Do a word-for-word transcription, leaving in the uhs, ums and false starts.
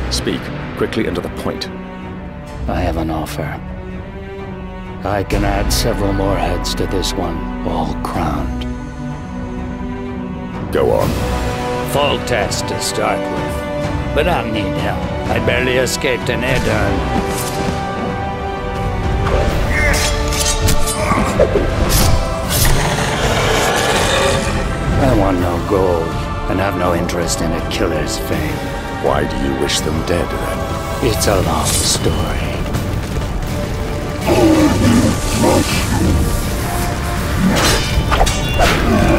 Speak, quickly and to the point. I have an offer. I can add several more heads to this one, all crowned. Go on. Full test to start with. But I'll need help. I barely escaped an Edern. I want no gold, and have no interest in a killer's fame. Why do you wish them dead, then? It's a long story. I will crush you.